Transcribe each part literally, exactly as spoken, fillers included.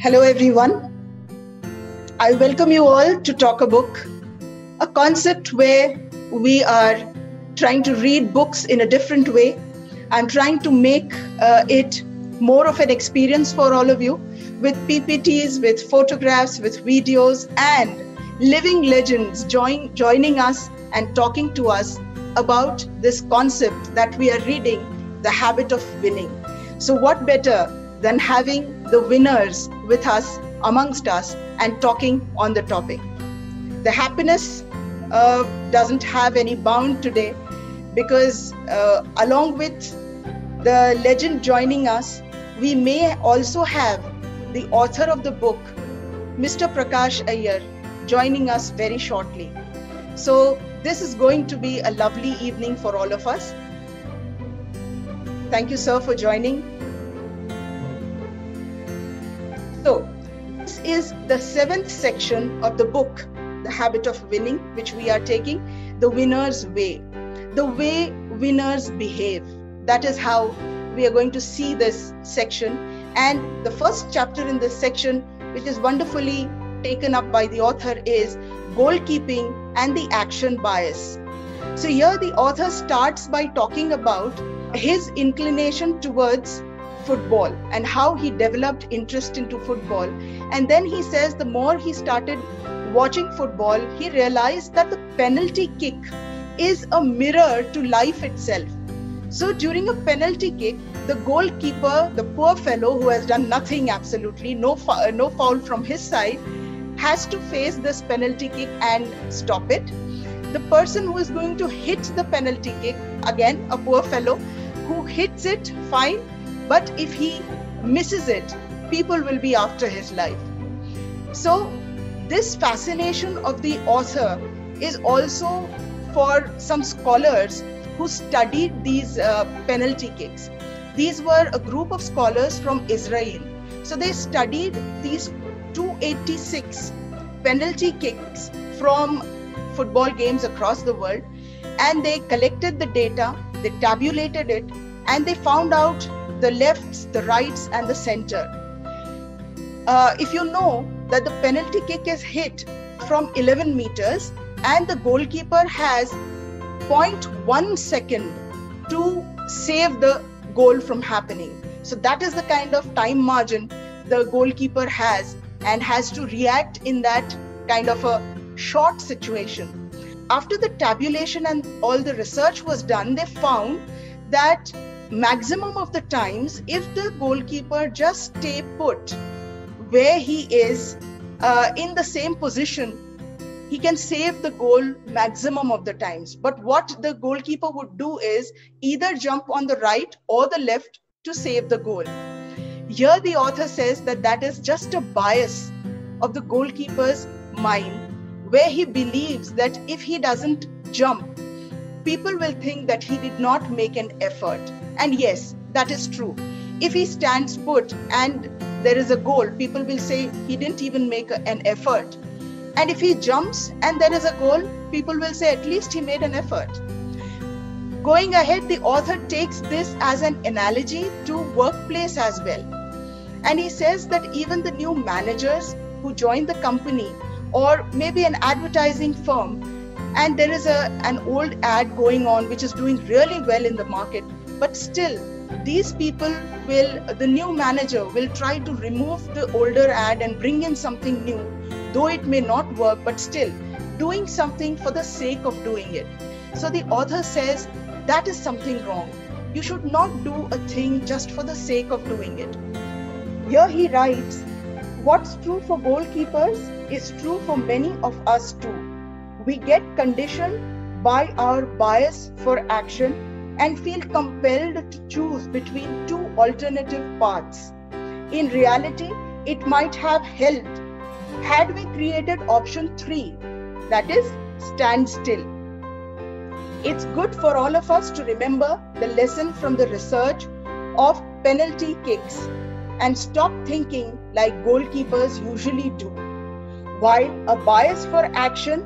Hello everyone. I welcome you all to Talk a Book, a concept where we are trying to read books in a different way. I'm trying to make uh, it more of an experience for all of you with P P Ts, with photographs, with videos, and living legends join, joining us and talking to us about this concept that we are reading, The Habit of Winning. So what better than having the winners with us, amongst us, and talking on the topic. The happiness uh, doesn't have any bound today because uh, along with the legend joining us, we may also have the author of the book, Mister Prakash Iyer, joining us very shortly. So this is going to be a lovely evening for all of us. Thank you, sir, for joining. So, this is the seventh section of the book, The Habit of Winning, which we are taking, The Winner's Way. The way winners behave. That is how we are going to see this section. And the first chapter in this section, which is wonderfully taken up by the author, is goalkeeping and the action bias. So here the author starts by talking about his inclination towards football and how he developed interest into football. And then he says the more he started watching football, he realized that the penalty kick is a mirror to life itself. So during a penalty kick, the goalkeeper, the poor fellow who has done nothing, absolutely no, fou- no foul from his side, has to face this penalty kick and stop it. The person who is going to hit the penalty kick, again a poor fellow who hits it, fine. But if he misses it, people will be after his life. So this fascination of the author is also for some scholars who studied these uh, penalty kicks. These were a group of scholars from Israel. So they studied these two hundred eighty-six penalty kicks from football games across the world, and they collected the data, they tabulated it, and they found out the lefts, the rights, and the center. Uh, if you know that the penalty kick is hit from eleven meters and the goalkeeper has zero point one second to save the goal from happening. So that is the kind of time margin the goalkeeper has and has to react in that kind of a short situation. After the tabulation and all the research was done, they found that maximum of the times, if the goalkeeper just stay put where he is uh, in the same position, he can save the goal maximum of the times. But what the goalkeeper would do is either jump on the right or the left to save the goal. Here the author says that that is just a bias of the goalkeeper's mind, where he believes that if he doesn't jump, people will think that he did not make an effort. And yes, that is true. If he stands put and there is a goal, people will say he didn't even make a, an effort. And if he jumps and there is a goal, people will say at least he made an effort. Going ahead, the author takes this as an analogy to workplace as well. And he says that even the new managers who join the company, or maybe an advertising firm, and there is a, an old ad going on which is doing really well in the market, but still these people will, the new manager will try to remove the older ad and bring in something new, though it may not work, but still doing something for the sake of doing it. So the author says that is something wrong. You should not do a thing just for the sake of doing it. Here he writes, what's true for goalkeepers is true for many of us too. We get conditioned by our bias for action and feel compelled to choose between two alternative paths. In reality, it might have helped had we created option three, that is, stand still. It's good for all of us to remember the lesson from the research of penalty kicks and stop thinking like goalkeepers usually do. While a bias for action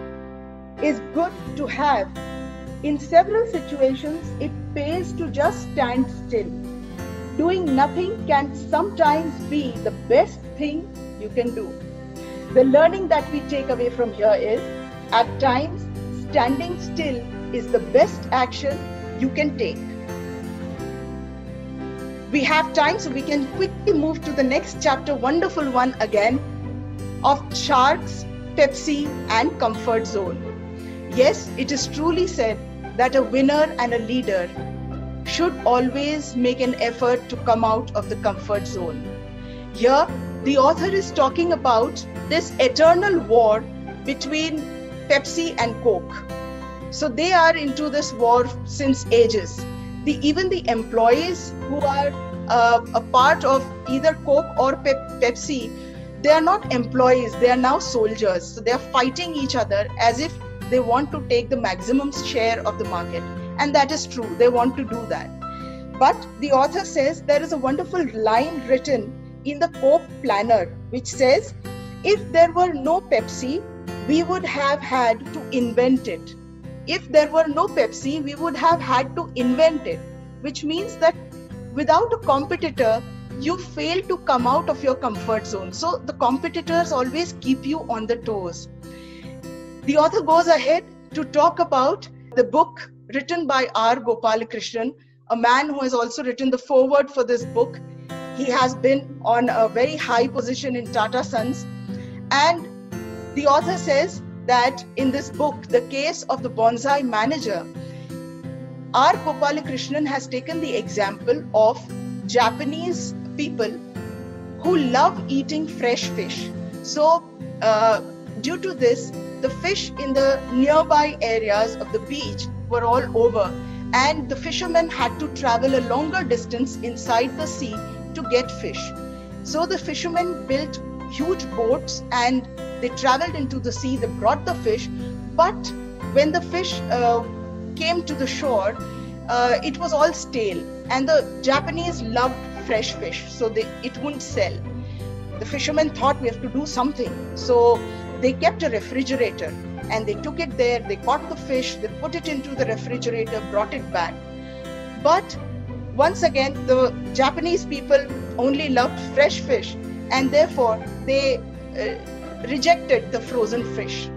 is good to have, in several situations, it pays to just stand still. Doing nothing can sometimes be the best thing you can do. The learning that we take away from here is, at times, standing still is the best action you can take. We have time, so we can quickly move to the next chapter, wonderful one again, of sharks, Pepsi and comfort zone. Yes, it is truly said that a winner and a leader should always make an effort to come out of the comfort zone. Here, the author is talking about this eternal war between Pepsi and Coke. So they are into this war since ages. The, even the employees who are uh, a part of either Coke or Pep Pepsi, they are not employees, they are now soldiers. So they are fighting each other as if they want to take the maximum share of the market. And that is true, they want to do that. But the author says there is a wonderful line written in the Coke Planner, which says, if there were no Pepsi, we would have had to invent it. If there were no Pepsi, we would have had to invent it, which means that without a competitor, you fail to come out of your comfort zone. So the competitors always keep you on the toes. The author goes ahead to talk about the book written by R. Gopalakrishnan, a man who has also written the foreword for this book. He has been on a very high position in Tata Sons. And the author says that in this book, The Case of the Bonsai Manager, R. Gopalakrishnan has taken the example of Japanese people who love eating fresh fish. So uh, due to this, the fish in the nearby areas of the beach were all over, and the fishermen had to travel a longer distance inside the sea to get fish. So the fishermen built huge boats and they traveled into the sea, they brought the fish, but when the fish uh, came to the shore, uh, it was all stale, and the Japanese loved fresh fish, so they, it wouldn't sell. The fishermen thought, we have to do something. So they kept a refrigerator and they took it there, they caught the fish, they put it into the refrigerator, brought it back. But once again, the Japanese people only loved fresh fish, and therefore they uh, rejected the frozen fish.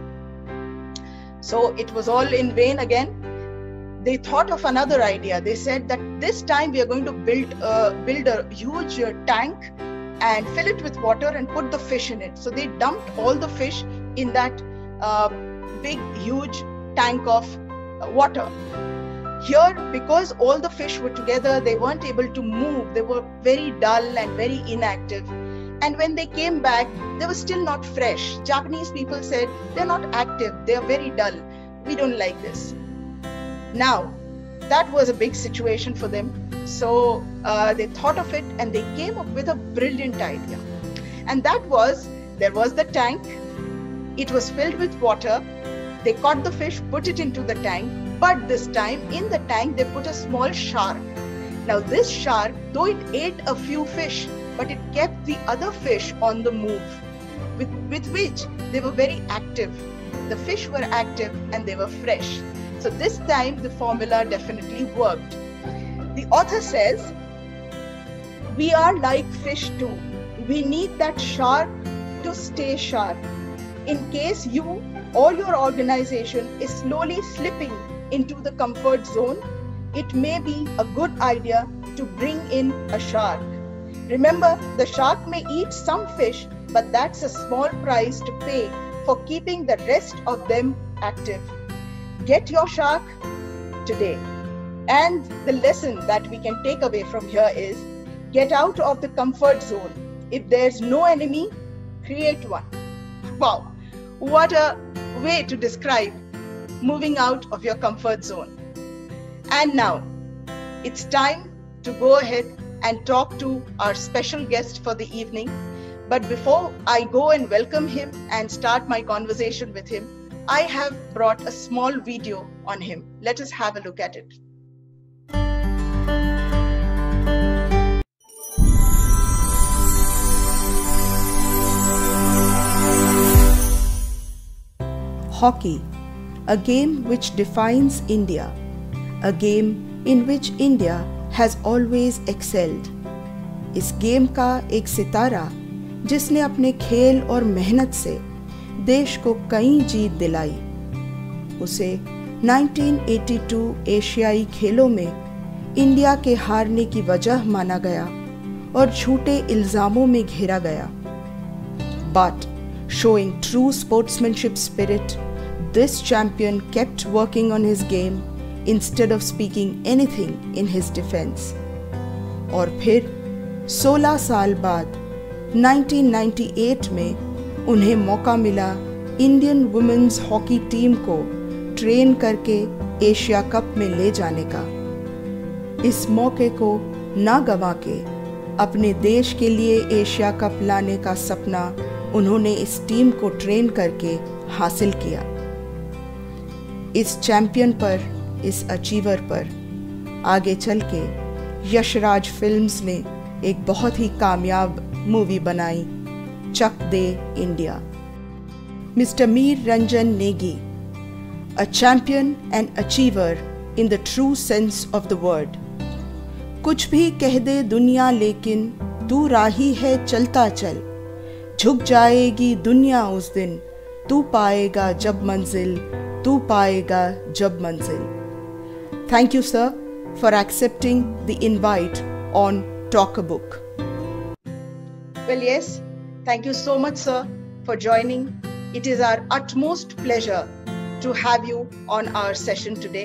So it was all in vain again. They thought of another idea. They said that this time we are going to build a, build a huge uh, tank and fill it with water and put the fish in it. So they dumped all the fish in that uh, big, huge tank of uh, water. Here, because all the fish were together, they weren't able to move. They were very dull and very inactive. And when they came back, they were still not fresh. Japanese people said, they're not active, they're very dull. We don't like this. Now, that was a big situation for them. So uh, they thought of it and they came up with a brilliant idea. And that was, there was the tank, it was filled with water, they caught the fish, put it into the tank, but this time in the tank they put a small shark. Now this shark, though it ate a few fish, but it kept the other fish on the move, with, with which they were very active. The fish were active and they were fresh. So this time the formula definitely worked. The author says, we are like fish too. We need that shark to stay sharp. In case you or your organization is slowly slipping into the comfort zone, it may be a good idea to bring in a shark. Remember, the shark may eat some fish, but that's a small price to pay for keeping the rest of them active. Get your shark today. And the lesson that we can take away from here is, get out of the comfort zone. If there's no enemy, create one. Wow, what a way to describe moving out of your comfort zone. And now, it's time to go ahead and talk to our special guest for the evening. But before I go and welcome him and start my conversation with him, I have brought a small video on him. Let us have a look at it. Hockey, a game which defines India, a game in which India has always excelled. इस game का एक सितारा जिसने अपने खेल और मेहनत से देश को कई जीत दिलाई। उसे उन्नीस सौ बयासी एशियाई खेलों में इंडिया के हारने की वजह माना गया और झूठे इल्जामों में घेरा गया। But showing true sportsmanship spirit, this champion kept working on his game instead of speaking anything in his defense. और फिर सोलह साल बाद उन्नीस सौ अट्ठानवे में उन्हें मौका मिला इंडियन वुमेन्स हॉकी टीम को ट्रेन करके एशिया कप में ले जाने का। इस मौके को ना गंवा के अपने देश के लिए एशिया कप लाने का सपना उन्होंने इस टीम को ट्रेन करके हासिल किया। इस चैंपियन पर, इस अचीवर पर आगे चल के यशराज फिल्म्स ने एक बहुत ही कामयाब मूवी बनाई, Chak De India. Mister Mir Ranjan Negi, a champion and achiever in the true sense of the word. कुछ भी कह दे दुनिया लेकिन तू राही है चलता चल, झुक जाएगी दुनिया उस दिन, तू पाएगा जब मंजिल, तू पाएगा जब मंजिल। Thank you, sir, for accepting the invite on Talk a Book. Well, yes, thank you so much, sir, for joining. It is our utmost pleasure to have you on our session today.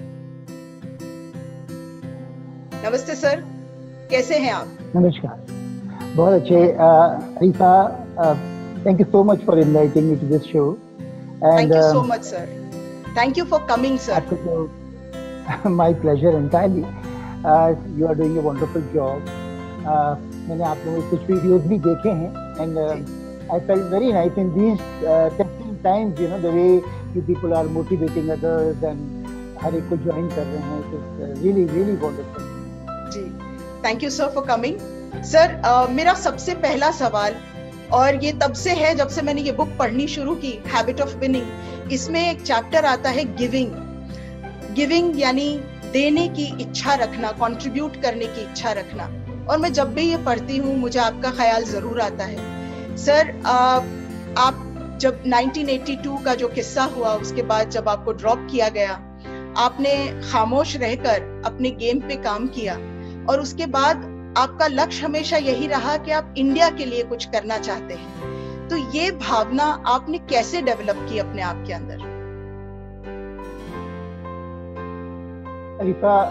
नमस्ते sir, कैसे हैं आप? नमस्कार, बहुत अच्छे। रीफा, thank you so much for inviting me to this show. And, thank you so uh, much, sir. Thank you for coming, sir. My pleasure entirely. Uh, you are doing a wonderful job. Uh, मैंने आप लोगों के कुछ videos भी देखे हैं, and uh, I felt very nice in these uh, testing times. You know the way you people are motivating others and हर एक को join कर रहे हैं. It's uh, really really wonderful. जी, thank you sir for coming. Sir, मेरा सबसे पहला सवाल, और ये तब से है जब से मैंने ये बुक पढ़नी शुरू की, हैबिट ऑफ विनिंग, इसमें एक चैप्टर आता है गिविंग। गिविंग यानी देने की इच्छा रखना, कंट्रीब्यूट करने की इच्छा रखना। और मैं जब भी ये पढ़ती हूँ मुझे आपका ख्याल जरूर आता है। सर, आप जब उन्नीस सौ बयासी का जो किस्सा हुआ, उसके बाद जब आपको ड्रॉप किया गया, आपने खामोश रहकर अपने गेम पे काम किया, और उसके बाद आपका लक्ष्य हमेशा यही रहा कि आप इंडिया के लिए कुछ करना चाहते हैं। तो ये भावना आपने कैसे डेवलप की अपने आप के अंदर? अरीफा,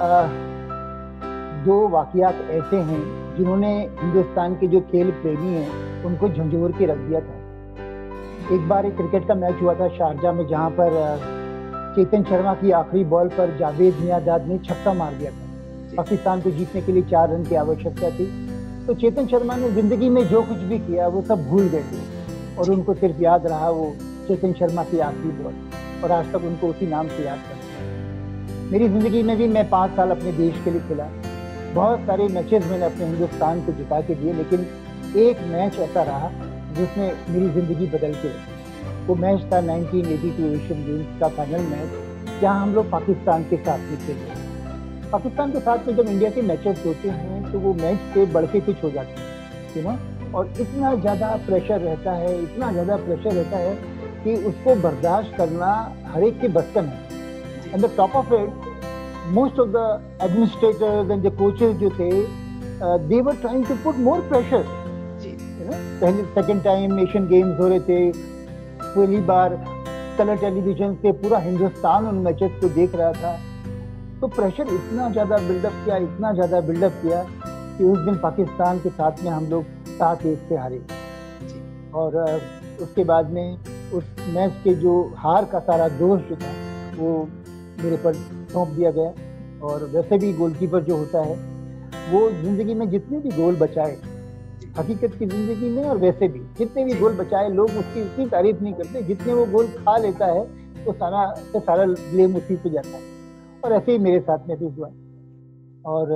दो वाकयात ऐसे हैं जिन्होंने हिंदुस्तान के जो खेल प्रेमी हैं उनको झंझोर के रख दिया था। एक बार एक क्रिकेट का मैच हुआ था शारजा में, जहां पर चेतन शर्मा की आखिरी बॉल पर जावेद मियांदाद ने छक्का मार दिया था। पाकिस्तान को जीतने के लिए चार रन की आवश्यकता थी। तो चेतन शर्मा ने जिंदगी में जो कुछ भी किया वो सब भूल गए थे, और उनको सिर्फ याद रहा वो चेतन शर्मा की आखिरी बॉल, और आज तक उनको उसी नाम से याद करते हैं। मेरी जिंदगी में भी मैं पाँच साल अपने देश के लिए खेला, बहुत सारे मैचेस मैंने अपने हिंदुस्तान को जिता के दिए, लेकिन एक मैच ऐसा रहा जिसने मेरी जिंदगी बदल के रखी। वो मैच था उन्नीस सौ बयासी एशियन गेम्स का फाइनल मैच, जहां हम लोग पाकिस्तान के साथ में खेले। पाकिस्तान के साथ में जब इंडिया के मैचेस होते हैं तो वो मैच से बढ़ के कुछ हो जाते हैं, यू नो, और इतना ज़्यादा प्रेशर रहता है, इतना ज़्यादा प्रेशर रहता है कि उसको बर्दाश्त करना हर एक के बस का नहीं। And the top of it, most of the administrators and the coaches जो थे, uh, they were trying to put more pressure, you know, पहले second time एशियन गेम्स हो रहे थे, पहली बार कलर टेलीविजन से पूरा हिंदुस्तान उन मैचेस को देख रहा था। तो प्रेशर इतना ज़्यादा बिल्डअप किया, इतना ज़्यादा बिल्डअप किया कि उस दिन पाकिस्तान के साथ में हम लोग सात एक से हारे, और uh, उसके बाद में उस मैच के जो हार का सारा दोष जो था वो मेरे पर सौंप दिया गया। और वैसे भी गोलकीपर जो होता है वो जिंदगी में जितने भी गोल बचाए, हकीकत की जिंदगी में और वैसे भी जितने भी गोल बचाए, लोग उसकी उतनी तारीफ नहीं करते, जितने वो गोल खा लेता है तो सारा तो सारा ब्लेम उसी पे जाता है। और ऐसे ही मेरे साथ में भी हुआ। और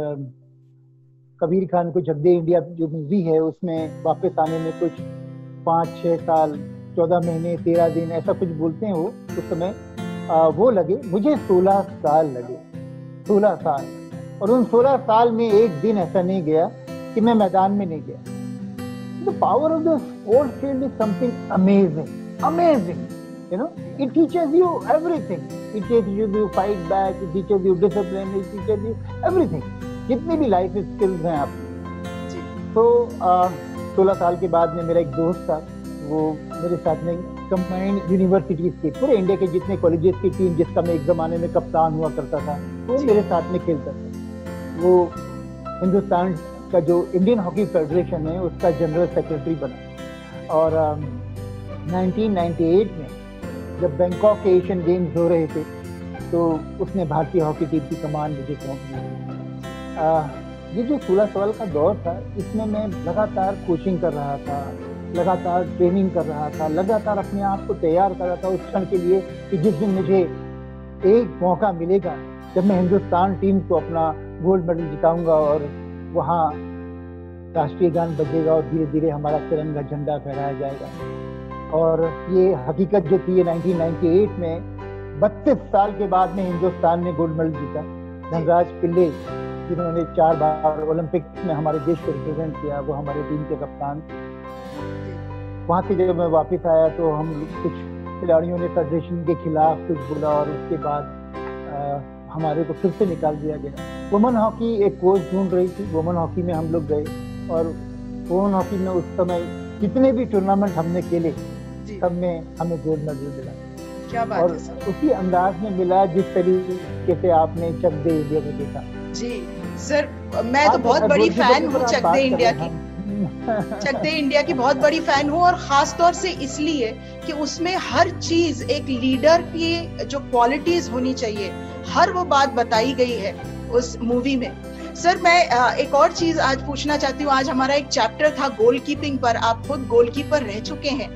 कबीर खान को चक दे इंडिया जो मूवी है उसमें वापस आने में कुछ पाँच छः साल, चौदह महीने, तेरह दिन, ऐसा कुछ बोलते हैं वो उस समय, आ, वो लगे। मुझे सोलह साल लगे, सोलह साल। और उन सोलह साल में एक दिन ऐसा नहीं गया कि मैं मैदान में नहीं गया। the power of the sports field is something amazing, amazing. You know, it teaches you everything. It teaches you to fight back. It teaches you discipline. It teaches you everything. जितनी भी लाइफ स्किल्स हैं आपकी. तो सोलह साल के बाद में मेरा एक दोस्त था, वो मेरे साथ में कंबाइंड यूनिवर्सिटीज के पूरे इंडिया के जितने कॉलेजेस की टीम जिसका मैं एक जमाने में कप्तान हुआ करता था, वो मेरे साथ में खेलता था. वो हिंदुस्तान का जो इंडियन हॉकी फेडरेशन है उसका जनरल सेक्रेटरी बना. और नाइनटीन नाइंटी एट में जब बैंकॉक के एशियन गेम्स हो रहे थे तो उसने भारतीय हॉकी टीम की कमान मुझे सौंप दी. ये जो सोलह साल का दौर था, इसमें मैं लगातार कोचिंग कर रहा था, लगातार ट्रेनिंग कर रहा था, लगातार अपने आप को तैयार कर रहा था उस क्षण के लिए कि जिस दिन मुझे एक मौका मिलेगा जब मैं हिंदुस्तान टीम को अपना गोल्ड मेडल जिताऊंगा और वहाँ राष्ट्रीय गान बजेगा और धीरे धीरे हमारा तिरंगा झंडा फहराया जाएगा. और ये हकीकत जो थी नाइनटीन नाइंटी एट में बत्तीस साल के बाद में हिंदुस्तान ने गोल्ड मेडल जीता. धनराज पिल्ले जिन्होंने चार बार ओलंपिक्स में हमारे देश को रिप्रेजेंट किया, वो हमारे टीम के कप्तान. वहाँ से जब मैं वापस आया तो हम कुछ खिलाड़ियों ने फेडरेशन के खिलाफ कुछ बोला और उसके बाद आ, हमारे को फिर से निकाल दिया गया. वुमेन हॉकी एक कोच ढूंढ रही थी, वुमेन हॉकी में हम लोग गए और वुमेन हॉकी में उस समय जितने भी टूर्नामेंट हमने खेले सब में हमें गोल्ड मेडल मिला. क्या बात और है सर. उसी अंदाज में मिला जिस तरीके से आपने चक दे इंडिया में देखा. जी सर, मैं तो बहुत बड़ी फैन हूँ चक दे इंडिया की. चक दे इंडिया की बहुत बड़ी फैन हूँ और खास तौर से इसलिए कि उसमें हर चीज एक लीडर की जो क्वालिटीज होनी चाहिए हर वो बात बताई गई है उस मूवी में. सर मैं एक और चीज आज पूछना चाहती हूँ. आज हमारा एक चैप्टर था गोलकीपिंग पर. आप खुद गोलकीपर रह चुके हैं,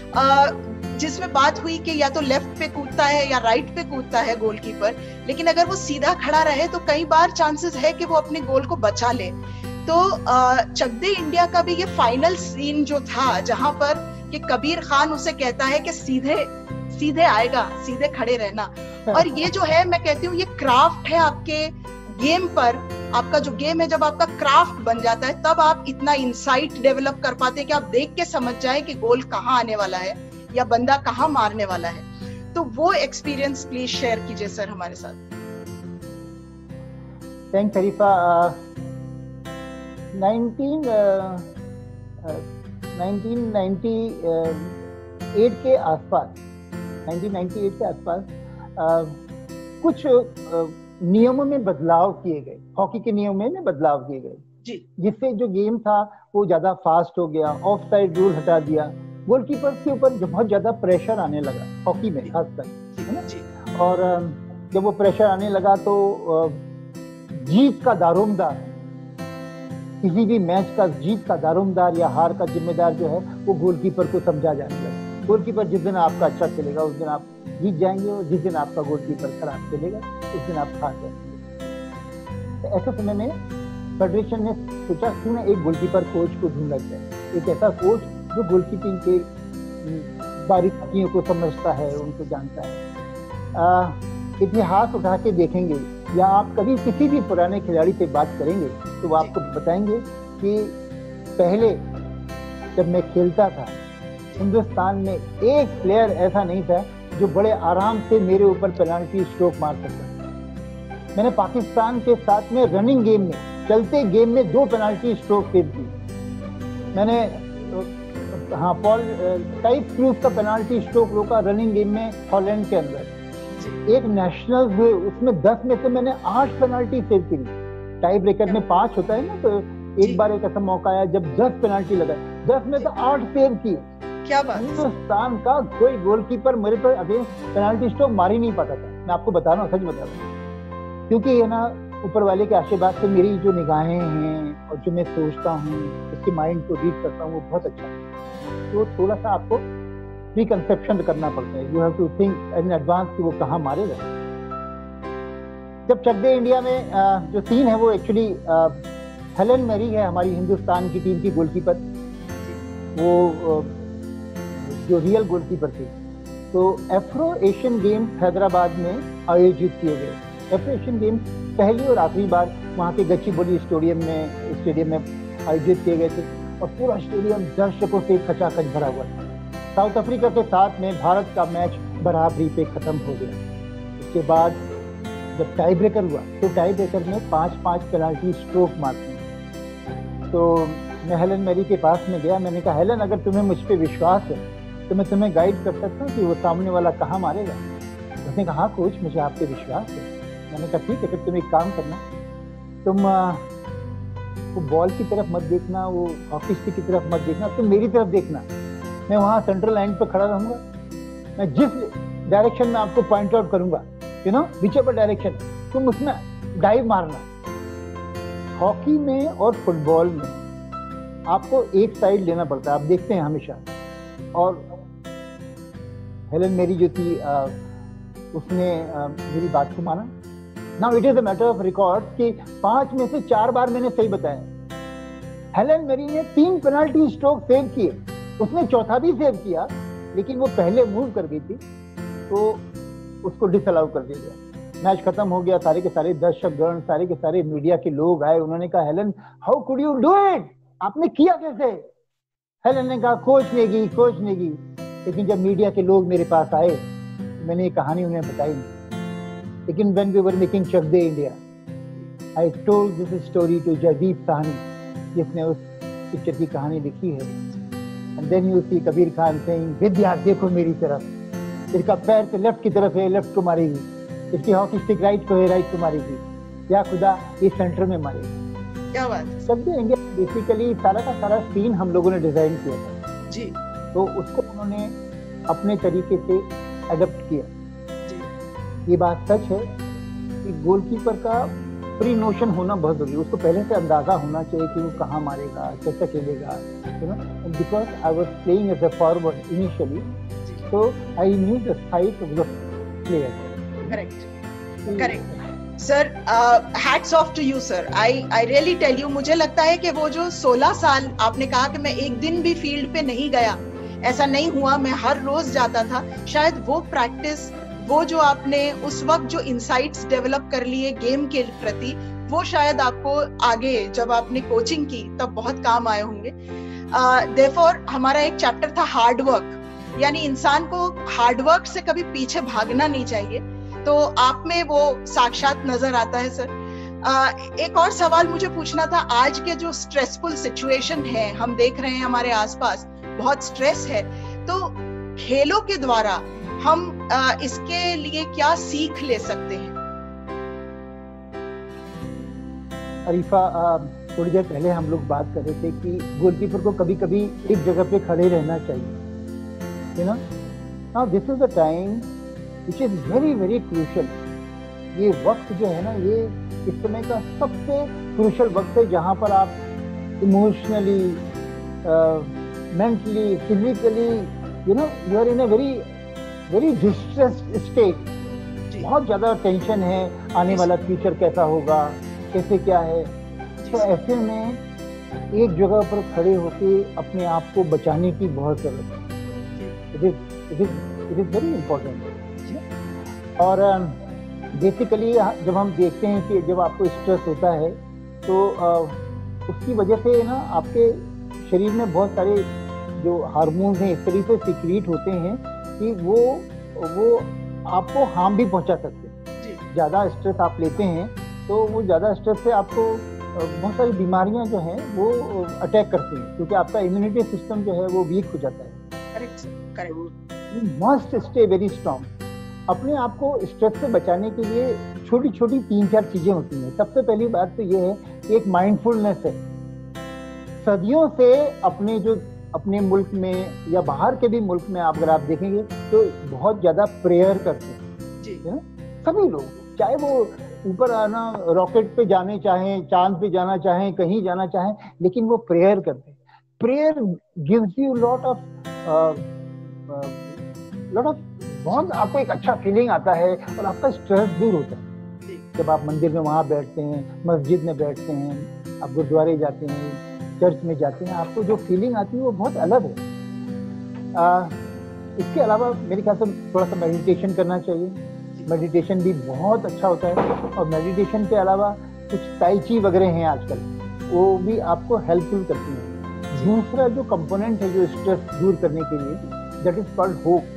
जिसमें बात हुई कि या तो लेफ्ट पे कूदता है या राइट पे कूदता है गोलकीपर, लेकिन अगर वो सीधा खड़ा रहे तो कई बार चांसेस है कि वो अपने गोल को बचा ले. तो चक दे इंडिया का भी ये फाइनल सीन जो था जहां पर कि कबीर खान उसे कहता है कि सीधे सीधे आएगा, सीधे खड़े रहना. और ये जो है मैं कहती हूँ ये क्राफ्ट है आपके गेम पर. आपका जो गेम है जब आपका क्राफ्ट बन जाता है तब आप इतना इंसाइट डेवलप कर पाते हैं कि आप देख के समझ जाए कि गोल कहाँ आने वाला है या बंदा कहाँ मारने वाला है. तो वो एक्सपीरियंस प्लीज शेयर कीजिए सर हमारे साथ. थैंक्स हरीफा. नाइनटीन नाइंटी एट के आसपास नाइनटीन नाइंटी एट के आसपास कुछ uh, नियमों में बदलाव किए गए, हॉकी के नियमों में बदलाव किए गए, जिससे जो गेम था वो ज्यादा फास्ट हो गया. ऑफ साइड रूल हटा दिया. गोलकीपर के ऊपर बहुत ज्यादा प्रेशर आने लगा हॉकी में खासकर, है ना. और जब वो प्रेशर आने लगा तो जीत का दारोमदार, किसी भी मैच का जीत का दारोमदार या हार का जिम्मेदार जो है वो गोलकीपर को समझा जाने लगा. गोलकीपर जिस दिन आपका अच्छा खेलेगा उस दिन आप जीत जाएंगे और जिस दिन आपका गोलकीपर खराब खेलेगा उस दिन आप हार जाएंगे. तो ऐसे समय में फेडरेशन ने सोचा क्यों ना एक गोलकीपर कोच को ढूंढा जाए, एक ऐसा कोच जो गोलकीपिंग के बारीकियों को समझता है, उनको जानता है. आ, इतिहास उठा के देखेंगे या आप कभी किसी भी पुराने खिलाड़ी से बात करेंगे तो वो आपको बताएंगे कि पहले जब मैं खेलता था हिंदुस्तान में एक प्लेयर ऐसा नहीं था जो बड़े आराम से मेरे ऊपर पेनाल्टी स्ट्रोक मार सकता था. मैंने पाकिस्तान के साथ में रनिंग गेम में, चलते गेम में दो पेनाल्टी स्ट्रोक सेव की. मैंने हाँ पॉल टाइप क्रूज का पेनाल्टी स्ट्रोक रोका रनिंग गेम में हॉलैंड के अंदर. एक नेशनल हुए उसमें दस में से मैंने आठ पेनाल्टी सेव की. टाई ब्रेकर में पांच होता है ना, तो एक बार एक ऐसा मौका आया जब दस पेनाल्टी लगा, दस में तो आठ सेव की. क्या बात. हिंदुस्तान का कोई गोलकीपर मेरे पर अगेंस्ट पेनाल्टी स्ट्रोक मार ही नहीं पाता था. मैं आपको बता रहा हूँ, सच बता रहा हूँ, क्योंकि ये ना ऊपर वाले के आशीर्वाद से मेरी जो निगाहें हैं और जो मैं सोचता हूँ, उसके माइंड को रीड करता हूँ, वो बहुत अच्छा है. तो थोड़ा सा आपको प्रीकंसेप्शन करना पड़ता है. You have to think in advance कि वो कहाँ मारेगा. जब चक दे इंडिया में जो सीन है वो एक्चुअली हेलन मैरी है हमारी हिंदुस्तान की टीम की गोलकीपर. वो जो रियल गोलकीपर थी. तो एफ्रो एशियन गेम्स हैदराबाद में आयोजित किए गए. एफ्रो एशियन गेम्स पहली और आखिरी बार वहाँ के गच्चीबोली स्टेडियम में स्टेडियम में आयोजित किए गए थे. और पूरा स्टेडियम दर्शकों से खचाखच भरा हुआ था। साउथ अफ्रीका के साथ में भारत का मैच बराबरी पे खत्म हो गया। इसके बाद जब टाई ब्रेकर हुआ तो टाई ब्रेकर में पांच पांच पेनाल्टी स्ट्रोक मारते हैं। तो मैं हेलन मैरी के पास में गया, मैंने कहा हेलन अगर तुम्हें मुझ पर विश्वास है तो मैं तुम्हें गाइड कर सकता हूँ कि वो सामने वाला कहाँ मारेगा। उसने कहा हाँ कोच मुझे आप पे विश्वास है। मैंने कहा ठीक है फिर तुम एक काम करना, तुम वो बॉल की तरफ मत देखना, वो हॉकी स्टिक की तरफ मत देखना, तुम मेरी तरफ देखना। मैं वहाँ सेंट्रल लाइन पे खड़ा रहूंगा, मैं जिस डायरेक्शन में आपको पॉइंट आउट करूंगा, यू नो व्हिचएवर डायरेक्शन, तुम उसमें डाइव मारना। हॉकी में और फुटबॉल में आपको एक साइड लेना पड़ता है, आप देखते हैं हमेशा। और हेलन मेरी जो थी आ, उसने आ, मेरी बात को माना। Now it is a matter of record कि पांच में से चार बार मैंने सही बताया। हेलन मेरी ने तीन पेनाल्टी स्ट्रोक सेव किए, उसने चौथा भी सेव किया, लेकिन वो पहले मूव कर गई थी तो उसको डिसअलाउ कर दिया गया। मैच खत्म हो गया, सारे के सारे दर्शकगण, सारे के सारे मीडिया के लोग आए, उन्होंने कहा Helen how could you do it, आपने किया कैसे? हेलन ने कहा कोच ने की, कोच ने की। लेकिन जब मीडिया के लोग मेरे पास आए मैंने ये कहानी उन्हें बताई। लेकिन when we were making Chak De India, I told this story to Jaideep Sahni जिसने उस पिक्चर की कहानी लिखी है। And then you see Kabir Khan saying विद्या देखो मेरी तरफ, इसका पैर तो लेफ्ट की तरफ है, लेफ्ट को मारेगी, इसकी हॉकी स्टिक राइट को है, राइट को मारेगी, या खुदा ये सेंटर में मारेगी। क्या बात। चक दे इंडिया बेसिकली सारा का सारा सीन हम लोगों ने डिजाइन किया था जी, तो उसको उन्होंने अपने तरीके से अडॉप्ट किया। ये बात सच है कि गोलकीपर का प्री नोशन होना बहुत जरूरी है, उसको पहले से अंदाजा होना चाहिए कि वो कहाँ मारेगा, कैसे खेलेगा, you know. Because I was playing as a forward initially, so I knew the size of the player. Correct, correct. Sir, uh, hats off to you, sir. I I really tell you, मुझे लगता है कि वो जो सोलह साल आपने कहा कि मैं एक दिन भी फील्ड पे नहीं गया, ऐसा नहीं हुआ, मैं हर रोज जाता था। शायद वो प्रैक्टिस, वो जो आपने उस वक्त जो इंसाइट्स डेवलप कर लिए गेम के प्रति, वो शायद आपको आगे जब आपने कोचिंग की तब बहुत काम आए होंगे। देयरफॉर uh, हमारा एक चैप्टर था हार्ड वर्क, यानी इंसान को हार्डवर्क से कभी पीछे भागना नहीं चाहिए, तो आप में वो साक्षात नजर आता है सर। आ, एक और सवाल मुझे पूछना था, आज के जो स्ट्रेसफुल सिचुएशन है, हम देख रहे हैं हमारे आसपास बहुत स्ट्रेस है, तो खेलों के द्वारा हम आ, इसके लिए क्या सीख ले सकते हैं? अरीफा, थोड़ी देर पहले हम लोग बात कर रहे थे कि गोलकीपर को कभी कभी एक जगह पे खड़े रहना चाहिए, you know. Now this is the time which is very very crucial. ये वक्त जो है ना, ये इस समय का सबसे क्रूशल वक्त है जहाँ पर आप emotionally, mentally, physically, you know, you are in a very very distressed state. बहुत ज्यादा टेंशन है, आने वाला फ्यूचर कैसा होगा, कैसे क्या है। तो ऐसे में एक जगह पर खड़े होके अपने आप को बचाने की बहुत जरूरत है। It is, it is, it is very important. और बेसिकली uh, जब हम देखते हैं कि जब आपको स्ट्रेस होता है तो uh, उसकी वजह से ना आपके शरीर में बहुत सारे जो हार्मोन्स हैं इस तरीके से सीक्रेट होते हैं कि वो वो आपको हार्म भी पहुंचा सकते हैं। ज़्यादा स्ट्रेस आप लेते हैं तो वो ज़्यादा स्ट्रेस से आपको बहुत सारी बीमारियां जो हैं वो अटैक करती हैं, क्योंकि आपका इम्यूनिटी सिस्टम जो है वो वीक हो जाता है। Correct correct. You must stay very strong. अपने आप को स्ट्रेस से बचाने के लिए छोटी छोटी तीन चार चीजें होती हैं। सबसे पहली बात तो ये है कि एक माइंडफुलनेस है। सदियों से अपने जो अपने मुल्क में या बाहर के भी मुल्क में आप अगर आप देखेंगे तो बहुत ज्यादा प्रेयर करते हैं जी, है ना? सभी लोग, चाहे वो ऊपर आना रॉकेट पे जाने चाहें, चांद पे जाना चाहें, कहीं जाना चाहें, लेकिन वो प्रेयर करते हैं। Prayer gives you lot of lot of बहुत आपको एक अच्छा फीलिंग आता है और आपका स्ट्रेस दूर होता है। जब आप मंदिर में वहाँ बैठते हैं, मस्जिद में बैठते हैं, आप गुरुद्वारे जाते हैं, चर्च में जाते हैं, आपको जो फीलिंग आती है वो बहुत अलग है। आ, इसके अलावा मेरे ख्याल से थोड़ा सा मेडिटेशन करना चाहिए। मेडिटेशन भी बहुत अच्छा होता है। और मेडिटेशन के अलावा कुछ ताई ची वगैरह हैं आजकल, वो भी आपको हेल्पफुल करती हैं। दूसरा जो कंपोनेंट है जो स्ट्रेस दूर करने के लिए, दैट इज कॉल्ड होप।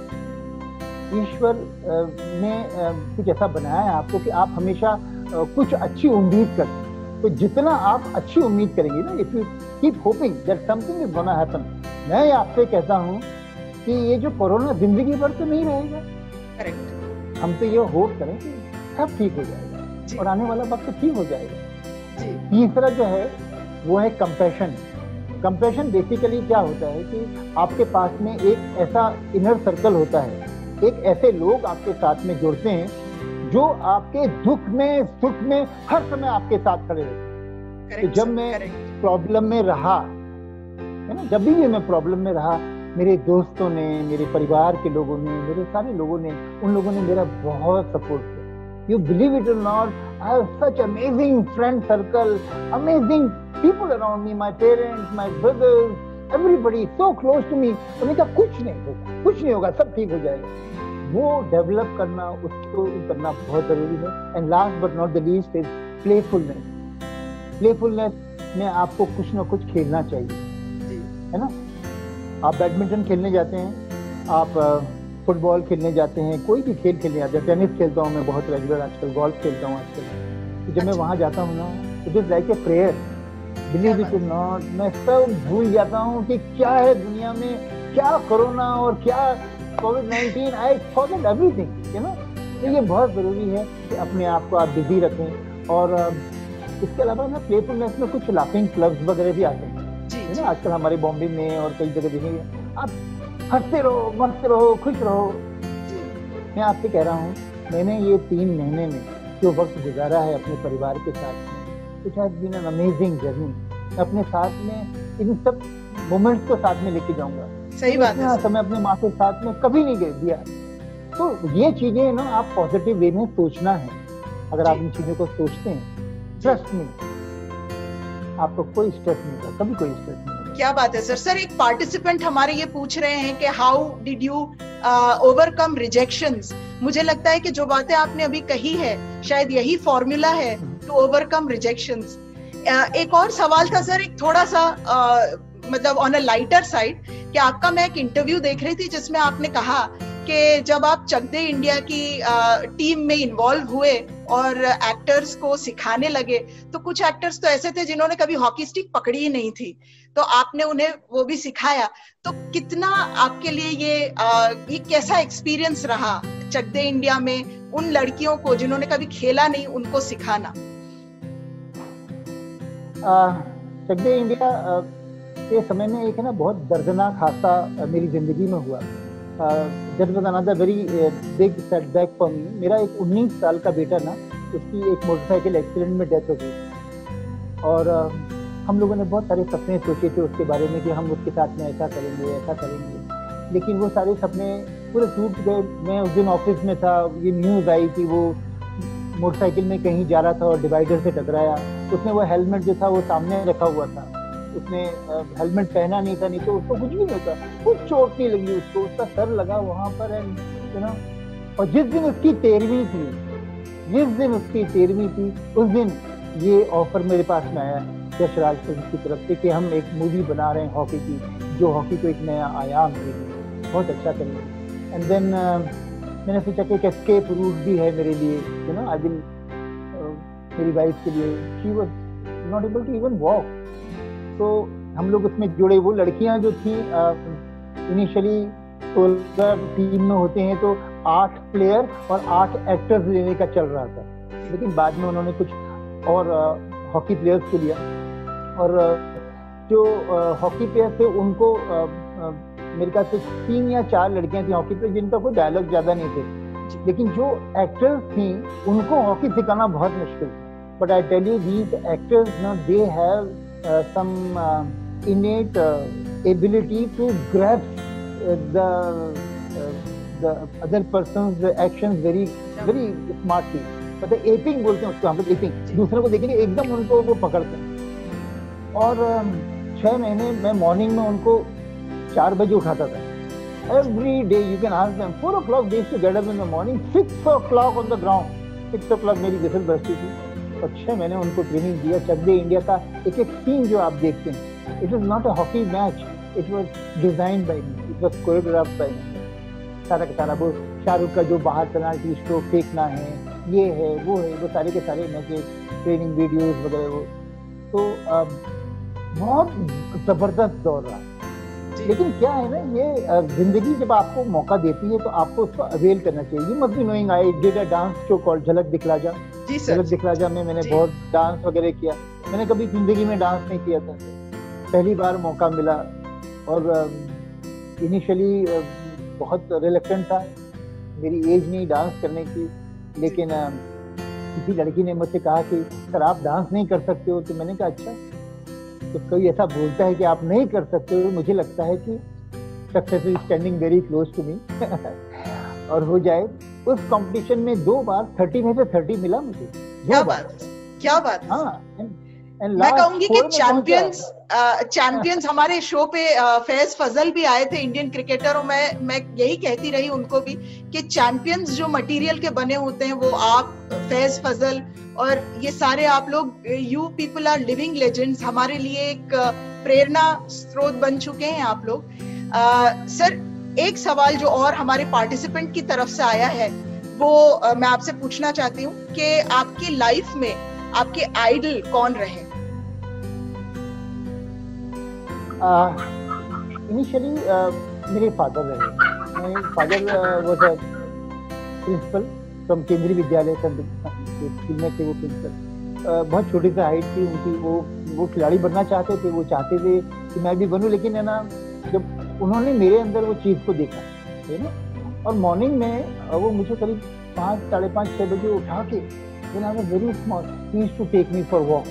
ईश्वर ने कुछ ऐसा बनाया है आपको कि आप हमेशा कुछ अच्छी उम्मीद करें। तो जितना आप अच्छी उम्मीद करेंगे ना, if you keep hoping that something is gonna happen, मैं आपसे कहता हूँ कि ये जो कोरोना जिंदगी भर तो नहीं रहेगा। करेक्ट। हम तो ये होप करें कि सब ठीक हो जाएगा और आने वाला वक्त ठीक हो जाएगा। तीसरा जो है वो है कंपैशन। कंपैशन बेसिकली क्या होता है कि आपके पास में एक ऐसा इनर सर्कल होता है, एक ऐसे लोग आपके साथ में जुड़ते हैं जो आपके दुख में सुख में हर समय आपके साथ खड़े रहते हैं। तो जब मैं प्रॉब्लम में रहा है ना, जब भी मैं प्रॉब्लम में रहा, मेरे दोस्तों ने, मेरे परिवार के लोगों ने, मेरे सारे लोगों ने, उन लोगों ने मेरा बहुत सपोर्ट किया। You believe it or not, I have such amazing friend circle, amazing people around me, my parents, my brothers, everybody so close to me. तो मैं कहा कुछ नहीं होगा, कुछ नहीं होगा, सब ठीक हो जाएगा। वो डेवलप करना, उसको करना बहुत जरूरी है। And last but not the least is playfulness. Playfulness में आपको कुछ ना कुछ खेलना चाहिए, है ना। आप बैडमिंटन खेलने जाते हैं, आप फुटबॉल खेलने जाते हैं, कोई भी खेल खेलने जाते हैं। टेनिस खेलता हूँ मैं बहुत रेगुलर आजकल, गोल्फ खेलता हूँ आजकल। तो जब मैं वहाँ जाता हूँ ना, it is like a prayer, believe it और नॉट। मैं सब भूल जाता हूँ कि क्या है दुनिया में, क्या कोरोना और क्या Covid nineteen, I forget everything, you know. तो ये बहुत जरूरी है कि अपने आप को आप बिजी रखें। और इसके अलावा ना प्लेफुलनेस में कुछ लाफिंग क्लब्स वगैरह भी आते हैं, है ना। आजकल हमारे बॉम्बे में और कई जगह देखेंगे आप हंसते रहो, मस्त रहो, खुश रहो। मैं आपसे कह रहा हूँ, मैंने ये तीन महीने में जो वक्त गुजारा है अपने परिवार के साथ में, it has been an amazing journey. अपने साथ में इन सब मोमेंट्स को साथ में लेके जाऊंगा। सही बात है। समय अपने माँ के साथ में कभी नहीं दिया। तो ये चीजें ना आप पॉजिटिव वे में सोचना है। अगर आप इन चीजों को सोचते हैं, ट्रस्ट में आपको कोई स्ट्रेस नहीं होगा, कभी कोई स्ट्रेस नहीं। क्या बात है सर। सर एक पार्टिसिपेंट हमारे ये पूछ रहे हैं कि how did you overcome rejections. मुझे लगता है कि जो बातें आपने अभी कही है, शायद यही फॉर्मूला है टू ओवरकम रिजेक्शंस। एक और सवाल था सर, एक थोड़ा सा uh, मतलब ऑन अ लाइटर साइड, कि आपका मैं एक इंटरव्यू देख रही थी जिसमें आपने कहा कि जब आप चक दे इंडिया की टीम में इन्वॉल्व हुए और एक्टर्स को सिखाने लगे, तो कुछ एक्टर्स तो ऐसे थे जिन्होंने कभी हॉकी स्टिक पकड़ी ही नहीं थी, तो आपने उन्हें वो भी सिखाया। तो कितना आपके लिए ये आ, ये कैसा एक्सपीरियंस रहा चक दे इंडिया में उन लड़कियों को जिन्होंने कभी खेला नहीं, उनको सिखाना? चक दे इंडिया के समय में एक है ना बहुत दर्दनाक हादसा मेरी जिंदगी में हुआ। That was another very big setback for me. मेरा एक उन्नीस साल का बेटा ना, उसकी एक मोटरसाइकिल एक्सीडेंट में डेथ हो गई। और uh, हम लोगों ने बहुत सारे सपने सोचे थे उसके बारे में कि हम उसके साथ में ऐसा करेंगे, ऐसा करेंगे, लेकिन वो सारे सपने पूरे टूट गए। मैं उस दिन ऑफिस में था, ये न्यूज़ आई कि वो मोटरसाइकिल में कहीं जा रहा था और डिवाइडर से टकराया। उसने वो हेलमेट जो था वो सामने रखा हुआ था, उसने हेलमेट पहना नहीं था, नहीं तो उसको कुछ भी नहीं होता, कुछ चोट नहीं लगी उसको, उसका सर लगा वहां पर एंड यू नो। और जिस दिन उसकी तेरहवीं थी, जिस दिन उसकी तेरहवीं थी उस दिन ये ऑफर मेरे पास में आया यशराज फिल्म की तरफ से कि हम एक मूवी बना रहे हैं हॉकी की, जो हॉकी को एक नया आयाम देगी, बहुत अच्छा करेंगे। एंड देन मैंने सोचा कि एक एस्केप रूट भी है मेरे लिए, यू नो। आई विल मेरी वाइफ के लिए, she was not able to even walk, तो हम लोग उसमें जुड़े। वो लड़कियां जो थी इनिशियली सोलह टीम में होते हैं तो आठ प्लेयर और आठ एक्टर्स लेने का चल रहा था, लेकिन बाद में उन्होंने कुछ और हॉकी प्लेयर्स को लिया। और जो हॉकी प्लेयर थे उनको आ, आ, मेरे ख्याल से तीन या चार लड़कियां थी हॉकी प्लेयर जिनका कोई डायलॉग ज्यादा नहीं थे, लेकिन जो एक्टर्स थी उनको हॉकी सिखाना बहुत मुश्किल। But I tell you these actors ना, they have Uh, some uh, innate uh, ability to grasp uh, the uh, the other person's actions very very smartly. मतलब एपिंग बोलते हैं उसको हम लोग, एपिंग, दूसरे को देखेंगे एकदम उनको वो पकड़ते हैं। और uh, छह महीने मैं मॉर्निंग में उनको चार बजे उठाता था। Every day you can ask them, four o'clock they used to get up in the morning, six o'clock on the ground, six o'clock मेरी विसल बजती थी। और छह महीने उनको ट्रेनिंग दिया। चक दे इंडिया का एक एक सीन जो आप देखते हैं, It was not a hockey match. It was designed by me. It was choreographed by me. सारा का सारा वो शाहरुख का जो बाहर पेनाल्टी स्ट्रोक फेंकना है, ये है वो है, वो सारे के सारे मैचेस, ट्रेनिंग वीडियोस वगैरह वो तो आ, बहुत जबरदस्त दौर रहा। लेकिन क्या है ना, ये जिंदगी जब आपको मौका देती है तो आपको उसको अवेल करना चाहिए। You must be knowing I did a dance show called Jhalak Dikhla जा। झलक दिखला जा में मैंने बहुत डांस वगैरह किया। मैंने कभी जिंदगी में डांस नहीं किया था, पहली बार मौका मिला और इनिशियली बहुत रिलक्टेंट था, मेरी एज नहीं डांस करने की। लेकिन किसी लड़की ने मुझसे कहा कि सर आप डांस नहीं कर सकते हो, तो मैंने कहा अच्छा, तो कोई ऐसा बोलता है कि आप नहीं कर सकते हो, मुझे लगता है कि success is standing very close to me और हो जाए। उस कंपटीशन में दो बार थर्टी में से थर्टी मिला मुझे। क्या बात, क्या बात। हाँ, मैं कहूंगी कि चैंपियंस चैंपियंस हमारे शो पे फैज फजल भी आए थे, इंडियन क्रिकेटर, और मैं मैं यही कहती रही उनको भी कि चैंपियंस जो मटेरियल के बने होते हैं वो आप, फैज फजल और ये सारे आप लोग, you people are living legends, हमारे लिए एक प्रेरणा स्रोत बन चुके हैं आप लोग। सर एक सवाल जो और हमारे पार्टिसिपेंट की तरफ से आया है वो uh, मैं आपसे पूछना चाहती हूँ कि आपकी लाइफ में आपके आइडल कौन रहे? इनिशियली uh, uh, मेरे फादर रहे। मेरे father was a principal from Kendriya Vidyalaya school में थे वो प्रिंसिपल। बहुत छोटी सी हाइट थी उनकी, वो वो खिलाड़ी बनना चाहते थे, वो चाहते थे कि मैं भी बनूं, लेकिन है ना जब उन्होंने मेरे अंदर वो चीज़ को देखा है ना, और मॉर्निंग में वो मुझे करीब पाँच साढ़े पाँच छः बजे उठा के, when I was very small, he used to take me for walk,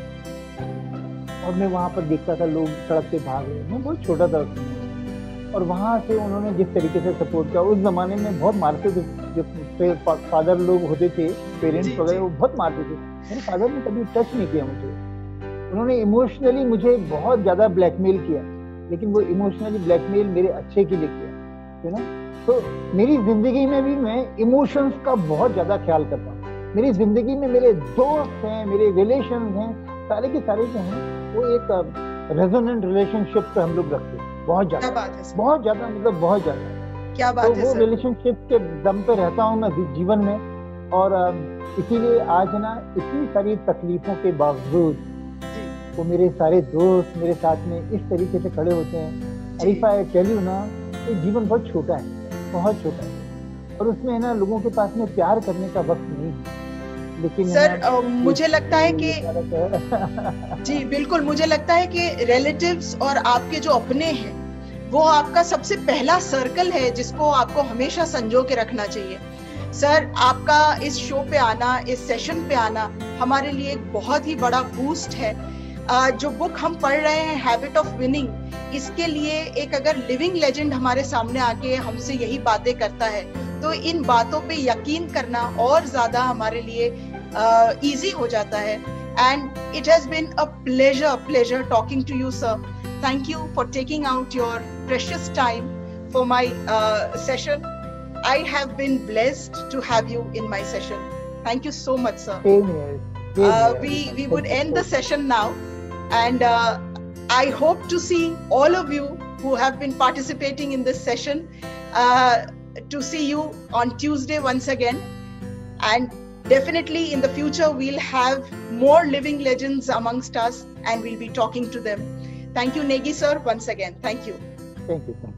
और मैं वहाँ पर देखता था लोग सड़क पे भाग रहे, मैं बहुत छोटा था उसमें, और वहाँ से उन्होंने जिस तरीके से सपोर्ट किया। उस जमाने में बहुत मारते थे, जो फादर लोग होते थे, पेरेंट्स वगैरह, वो बहुत मारते थे। मेरे फादर ने कभी टच नहीं किया मुझे, उन्होंने इमोशनली मुझे बहुत ज़्यादा ब्लैकमेल किया, लेकिन वो इमोशनली ब्लैकमेल मेरे अच्छे के लिए किया, है ना। तो मेरी जिंदगी में भी मैं इमोशंस का बहुत ज़्यादा ख्याल करता हूँ। मेरी जिंदगी में मेरे दोस्त हैं, मेरे रिलेशन हैं, सारे के सारे जो हैं वो एक रेजोनेंट रिलेशनशिप पे हम लोग रखते हैं, बहुत ज्यादा, बहुत ज्यादा, मतलब बहुत ज्यादा। क्या बात तो है वो सर? रिलेशनशिप के दम पे रहता हूँ मैं जीवन में, और इसीलिए आज ना इतनी सारी तकलीफों के बावजूद वो मेरे सारे दोस्त मेरे साथ में इस तरीके से खड़े होते हैं। अरीफा टेल यू ना, तो जीवन बहुत छोटा है, बहुत छोटा है, और उसमें है ना लोगों के पास में प्यार करने का वक्त नहीं है। लेकिन सर आ, मुझे लगता है कि जी बिल्कुल, मुझे लगता है कि रिलेटिव्स और आपके जो अपने हैं वो आपका सबसे पहला सर्कल है जिसको आपको हमेशा संजो के रखना चाहिए। सर आपका इस शो पे आना, इस सेशन पे आना हमारे लिए एक बहुत ही बड़ा बूस्ट है। आ, जो बुक हम पढ़ रहे हैं हैबिट ऑफ विनिंग, इसके लिए एक अगर लिविंग लेजेंड हमारे सामने आके हमसे यही बातें करता है तो इन बातों पे यकीन करना और ज्यादा हमारे लिए इजी uh, हो जाता है। And it has been a pleasure pleasure talking to you sir. Thank you for taking out your precious time for my session. I have been blessed to have you in my session. Thank you so much sir. we we would end the session now, and uh, I hope to see all of you who have been participating in this session, uh, to see you on Tuesday once again, and definitely in the future we'll have more living legends amongst us and we'll be talking to them. Thank you Negi sir once again. Thank you. Thank you.